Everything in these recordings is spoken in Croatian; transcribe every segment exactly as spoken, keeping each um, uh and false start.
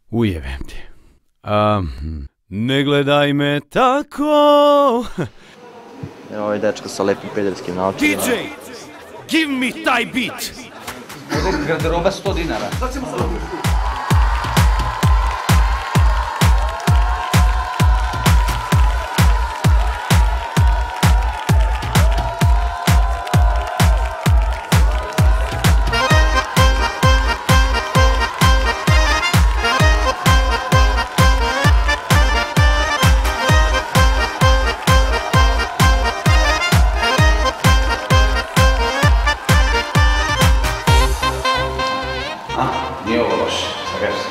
Ujebem ti. Ne gledaj me tako. Evo ovaj dečka sa lepim pederskim naočima. D J, give me taj beat. Ovdje garderoba sto dinara. Nije ovo loše, sagaš se.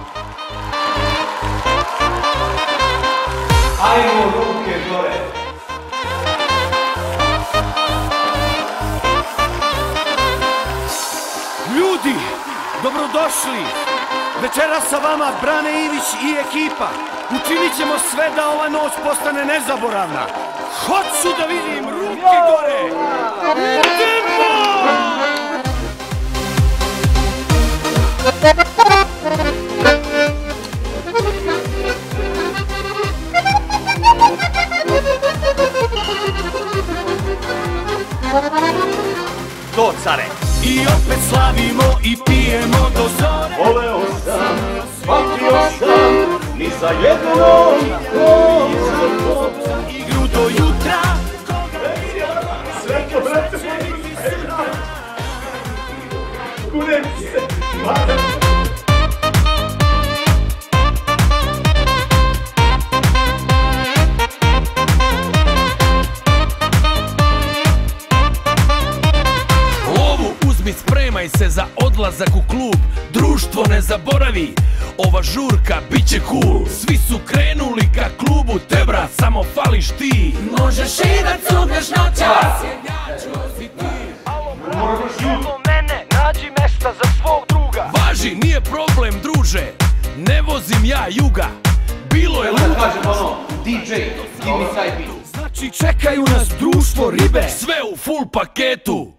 Ajmo ruke gore! Ljudi, dobrodošli! Večeras sa vama Brane Ivić i ekipa. Učinit ćemo sve da ova noć postane nezaboravna. Hoću da vidim ruke gore! Idemo! To, care! I opet slavimo i pijemo do zore. Voleo sam, patio sam, ni za jednom nisam igru do jutra. sve to brate. Kunem se, mada. Spremaj se za odlazak u klub, društvo ne zaboravi, ova žurka bit će cool. Svi su krenuli ka klubu, te brat, samo fališ ti. Možeš i da cugneš noćas, jer ja ću si ti. Alo mene, nađi mesta za svog druga. Važi, nije problem druže, ne vozim ja juga. Bilo je luda. Kažem ono, D J, give me taj beat. Znači čekaju nas društvo ribe. Sve u full paketu.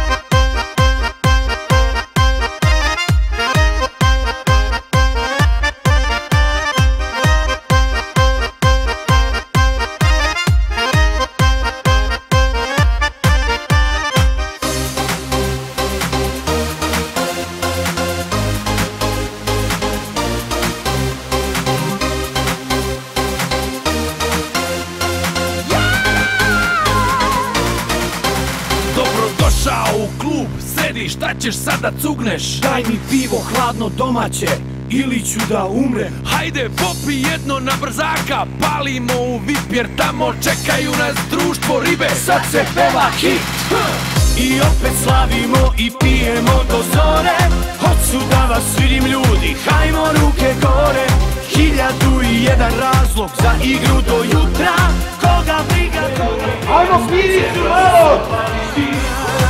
Došao u klub, sedi, šta ćeš sada cugneš? Daj mi pivo hladno domaće, ili ću da umrem. Hajde, popi jedno na brzaka, palimo u vip jer tamo čekaju nas društvo ribe. Sad se peva hit i opet slavimo i pijemo do zore. Hoću da vas vidim ljudi, hajmo ruke gore. Hiljadu i jedan razlog za igru do jutra. Koga briga, koga... Ajmo smiri se malo!